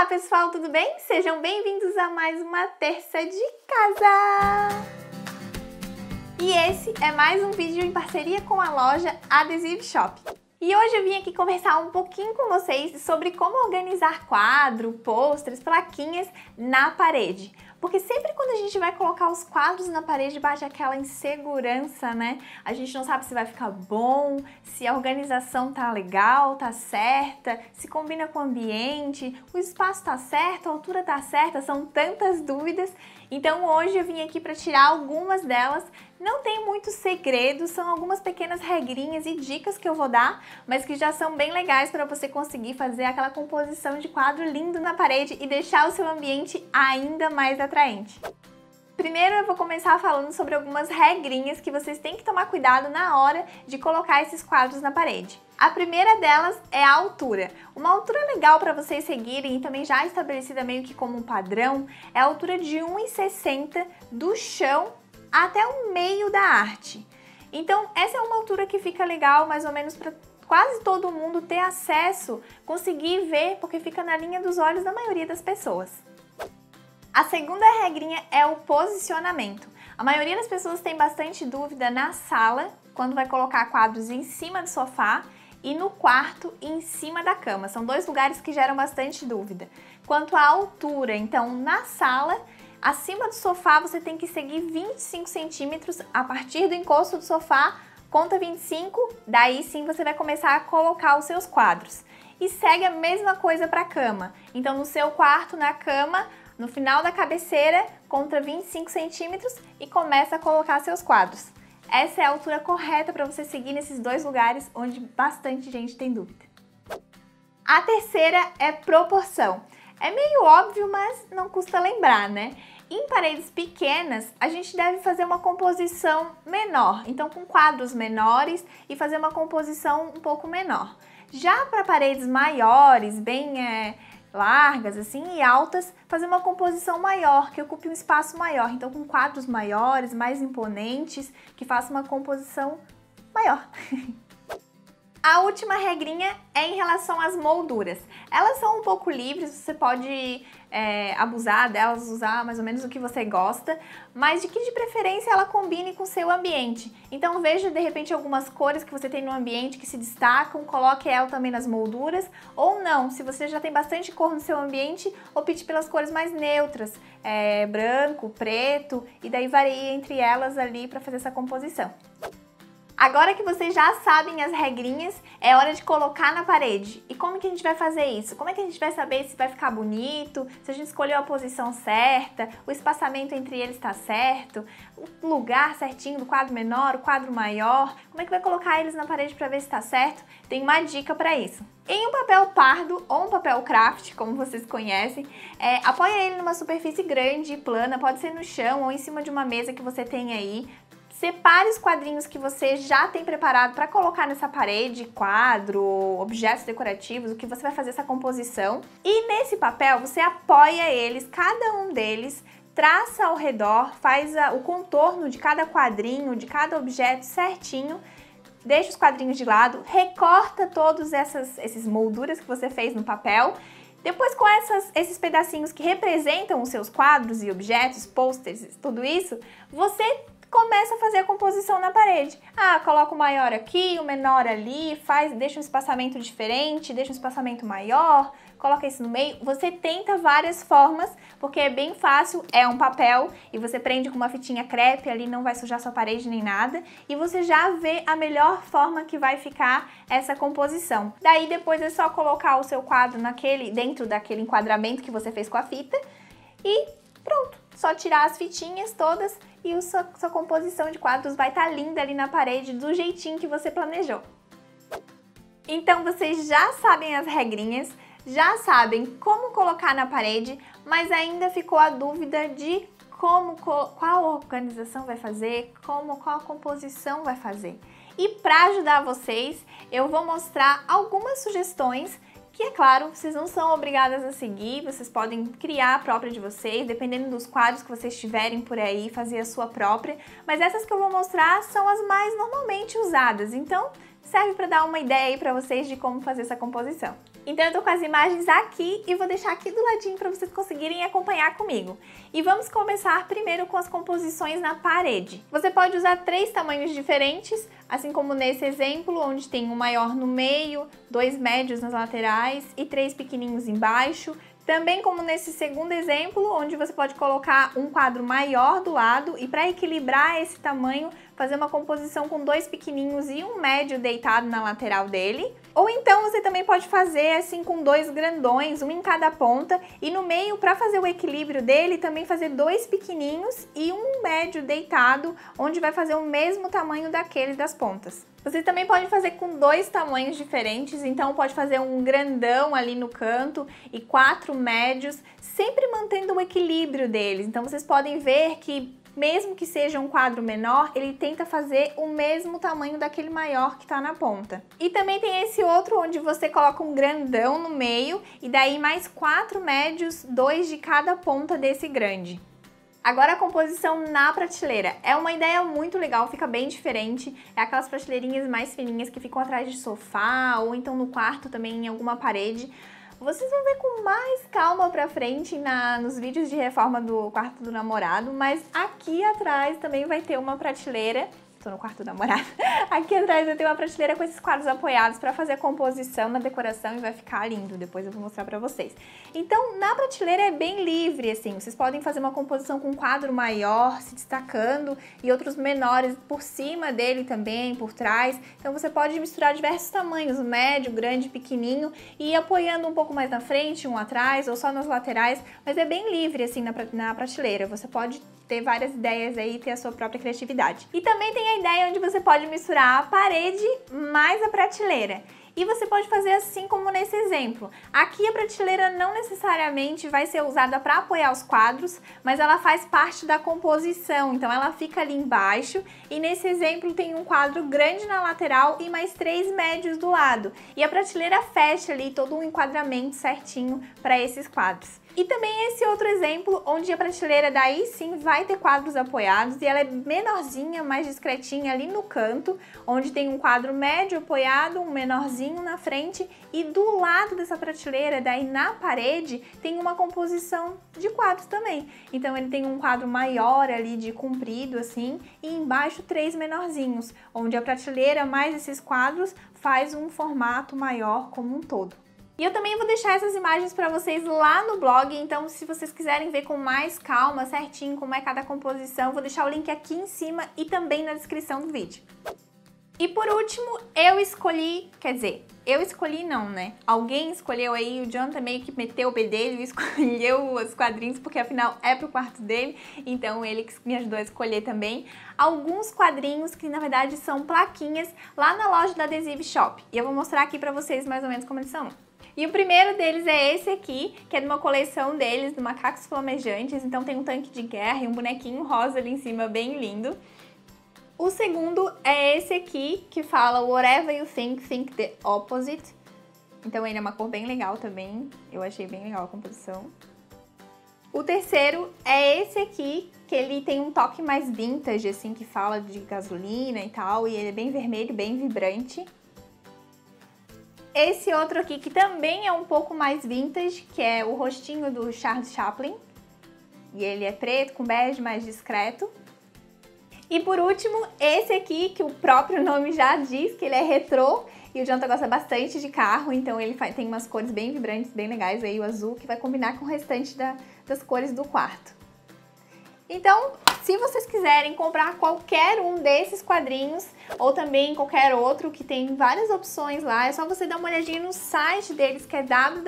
Olá pessoal, tudo bem? Sejam bem-vindos a mais uma terça de casa! E esse é mais um vídeo em parceria com a loja Adhesive Shop. E hoje eu vim aqui conversar um pouquinho com vocês sobre como organizar quadro, pôsteres, plaquinhas na parede. Porque sempre quando a gente vai colocar os quadros na parede bate aquela insegurança, né? A gente não sabe se vai ficar bom, se a organização tá legal, tá certa, se combina com o ambiente, o espaço tá certo, a altura tá certa, são tantas dúvidas. Então hoje eu vim aqui para tirar algumas delas. Não tem muitos segredos, são algumas pequenas regrinhas e dicas que eu vou dar, mas que já são bem legais para você conseguir fazer aquela composição de quadro lindo na parede e deixar o seu ambiente ainda mais atraente. Primeiro eu vou começar falando sobre algumas regrinhas que vocês têm que tomar cuidado na hora de colocar esses quadros na parede. A primeira delas é a altura. Uma altura legal para vocês seguirem e também já estabelecida meio que como um padrão é a altura de 1,60 m do chão até o meio da arte. Então essa é uma altura que fica legal mais ou menos para quase todo mundo ter acesso, conseguir ver, porque fica na linha dos olhos da maioria das pessoas. A segunda regrinha é o posicionamento. A maioria das pessoas tem bastante dúvida na sala, quando vai colocar quadros em cima do sofá, e no quarto em cima da cama. São dois lugares que geram bastante dúvida. Quanto à altura, então na sala, acima do sofá você tem que seguir 25 centímetros a partir do encosto do sofá, conta 25, daí sim você vai começar a colocar os seus quadros. E segue a mesma coisa para a cama. Então no seu quarto, na cama, no final da cabeceira, conta 25 centímetros e começa a colocar seus quadros. Essa é a altura correta para você seguir nesses dois lugares onde bastante gente tem dúvida. A terceira é proporção. É meio óbvio, mas não custa lembrar, né? Em paredes pequenas, a gente deve fazer uma composição menor, então com quadros menores e fazer uma composição um pouco menor. Já para paredes maiores, bem largas assim e altas, fazer uma composição maior, que ocupe um espaço maior, então com quadros maiores, mais imponentes, que faça uma composição maior. A última regrinha é em relação às molduras. Elas são um pouco livres, você pode abusar delas, usar mais ou menos o que você gosta, mas de que de preferência ela combine com o seu ambiente. Então veja de repente algumas cores que você tem no ambiente que se destacam, coloque ela também nas molduras, ou não, se você já tem bastante cor no seu ambiente, opte pelas cores mais neutras, branco, preto, e daí varie entre elas ali para fazer essa composição. Agora que vocês já sabem as regrinhas, é hora de colocar na parede. E como que a gente vai fazer isso? Como é que a gente vai saber se vai ficar bonito, se a gente escolheu a posição certa, o espaçamento entre eles está certo, o lugar certinho do quadro menor, o quadro maior, como é que vai colocar eles na parede para ver se está certo? Tem uma dica para isso. Em um papel pardo ou um papel craft, como vocês conhecem, apoie ele numa superfície grande e plana, pode ser no chão ou em cima de uma mesa que você tem aí. Separe os quadrinhos que você já tem preparado para colocar nessa parede, quadro, objetos decorativos, o que você vai fazer essa composição. E nesse papel você apoia eles, cada um deles, traça ao redor, faz o contorno de cada quadrinho, de cada objeto certinho, deixa os quadrinhos de lado, recorta todos esses molduras que você fez no papel. Depois com esses pedacinhos que representam os seus quadros e objetos, posters, tudo isso, você começa a fazer a composição na parede. Coloca o maior aqui, o menor ali, deixa um espaçamento diferente, deixa um espaçamento maior, coloca esse no meio. Você tenta várias formas, porque é bem fácil, é um papel e você prende com uma fitinha crepe ali, não vai sujar sua parede nem nada. E você já vê a melhor forma que vai ficar essa composição. Daí depois é só colocar o seu quadro dentro daquele enquadramento que você fez com a fita e pronto. Só tirar as fitinhas todas e sua composição de quadros vai estar linda ali na parede do jeitinho que você planejou. Então vocês já sabem as regrinhas, já sabem como colocar na parede, mas ainda ficou a dúvida de qual organização vai fazer, qual composição vai fazer. E para ajudar vocês, eu vou mostrar algumas sugestões que, é claro, vocês não são obrigadas a seguir, vocês podem criar a própria de vocês, dependendo dos quadros que vocês tiverem por aí, fazer a sua própria, mas essas que eu vou mostrar são as mais normalmente usadas, então serve para dar uma ideia aí para vocês de como fazer essa composição. Então eu tô com as imagens aqui e vou deixar aqui do ladinho para vocês conseguirem acompanhar comigo. E vamos começar primeiro com as composições na parede. Você pode usar 3 tamanhos diferentes, assim como nesse exemplo, onde tem um maior no meio, 2 médios nas laterais e 3 pequenininhos embaixo. Também como nesse segundo exemplo, onde você pode colocar um quadro maior do lado e para equilibrar esse tamanho, fazer uma composição com 2 pequenininhos e um médio deitado na lateral dele. Ou então você também pode fazer assim com 2 grandões, um em cada ponta, e no meio, para fazer o equilíbrio dele, também fazer 2 pequenininhos e um médio deitado, onde vai fazer o mesmo tamanho daqueles das pontas. Você também pode fazer com 2 tamanhos diferentes, então pode fazer um grandão ali no canto e 4 médios, sempre mantendo o equilíbrio deles. Então vocês podem ver que mesmo que seja um quadro menor, ele tenta fazer o mesmo tamanho daquele maior que está na ponta. E também tem esse outro onde você coloca um grandão no meio e daí mais 4 médios, 2 de cada ponta desse grande. Agora a composição na prateleira. É uma ideia muito legal, fica bem diferente. É aquelas prateleirinhas mais fininhas que ficam atrás de sofá ou então no quarto também, em alguma parede. Vocês vão ver com mais calma pra frente nos vídeos de reforma do quarto do namorado, mas aqui atrás também vai ter uma prateleira. Tô no quarto do namorado. Aqui atrás vai ter uma prateleira com esses quadros apoiados para fazer a composição na decoração e vai ficar lindo. Depois eu vou mostrar pra vocês. Então, na prateleira é bem livre, assim. Vocês podem fazer uma composição com um quadro maior, se destacando, e outros menores por cima dele também, por trás. Então, você pode misturar diversos tamanhos, médio, grande, pequenininho, e ir apoiando um pouco mais na frente, um atrás, ou só nas laterais. Mas é bem livre, assim, na prateleira. Você pode ter várias ideias aí e ter a sua própria criatividade. E também tem a ideia onde você pode misturar a parede mais a prateleira. E você pode fazer assim como nesse exemplo. Aqui a prateleira não necessariamente vai ser usada para apoiar os quadros, mas ela faz parte da composição, então ela fica ali embaixo e nesse exemplo tem um quadro grande na lateral e mais 3 médios do lado. E a prateleira fecha ali todo um enquadramento certinho para esses quadros. E também esse outro exemplo, onde a prateleira daí sim vai ter quadros apoiados e ela é menorzinha, mais discretinha ali no canto, onde tem um quadro médio apoiado, um menorzinho na frente e do lado dessa prateleira, daí na parede, tem uma composição de quadros também. Então ele tem um quadro maior ali de comprido assim e embaixo 3 menorzinhos, onde a prateleira mais esses quadros faz um formato maior como um todo. E eu também vou deixar essas imagens para vocês lá no blog, então se vocês quiserem ver com mais calma, certinho, como é cada composição, vou deixar o link aqui em cima e também na descrição do vídeo. E por último, eu escolhi não, né? Alguém escolheu aí, o Jonathan meio que meteu o bedelho e escolheu os quadrinhos, porque afinal é pro quarto dele, então ele que me ajudou a escolher também alguns quadrinhos que na verdade são plaquinhas lá na loja da Adhesive Shop. E eu vou mostrar aqui pra vocês mais ou menos como eles são. E o primeiro deles é esse aqui, que é de uma coleção deles, do Macacos Flamejantes, então tem um tanque de guerra e um bonequinho rosa ali em cima, bem lindo. O segundo é esse aqui, que fala Whatever you think the opposite. Então ele é uma cor bem legal também, eu achei bem legal a composição. O terceiro é esse aqui, que ele tem um toque mais vintage, assim, que fala de gasolina e tal, e ele é bem vermelho, bem vibrante. Esse outro aqui, que também é um pouco mais vintage, que é o rostinho do Charles Chaplin. E ele é preto, com bege, mais discreto. E por último, esse aqui, que o próprio nome já diz que ele é retrô. E o Jonathan gosta bastante de carro, então ele tem umas cores bem vibrantes, bem legais. Aí o azul, que vai combinar com o restante das cores do quarto. Então, se vocês quiserem comprar qualquer um desses quadrinhos ou também qualquer outro, que tem várias opções lá, é só você dar uma olhadinha no site deles, que é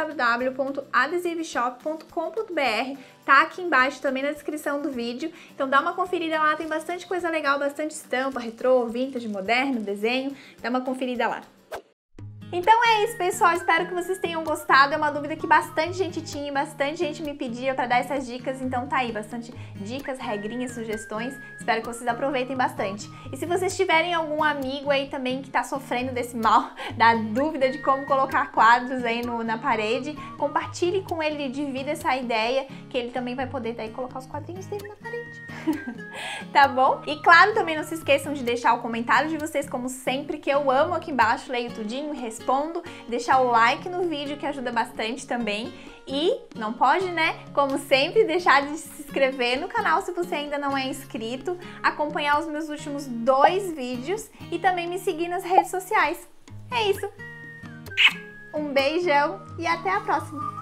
www.adhesiveshop.com.br. Tá aqui embaixo também na descrição do vídeo. Então dá uma conferida lá, tem bastante coisa legal, bastante estampa, retrô, vintage, moderno, desenho. Dá uma conferida lá. Então é isso, pessoal, espero que vocês tenham gostado. É uma dúvida que bastante gente tinha, bastante gente me pedia para dar essas dicas, então tá aí, bastante dicas, regrinhas, sugestões. Espero que vocês aproveitem bastante. E se vocês tiverem algum amigo aí também que tá sofrendo desse mal, da dúvida de como colocar quadros aí na parede, compartilhe com ele, divida essa ideia, que ele também vai poder daí colocar os quadrinhos dele na parede. Tá bom? E claro, também não se esqueçam de deixar o comentário de vocês, como sempre, que eu amo aqui embaixo, leio tudinho, respondo, deixar o like no vídeo, que ajuda bastante também. E não pode, né? Como sempre, deixar de se inscrever no canal se você ainda não é inscrito, acompanhar os meus últimos 2 vídeos e também me seguir nas redes sociais. É isso! Um beijão e até a próxima!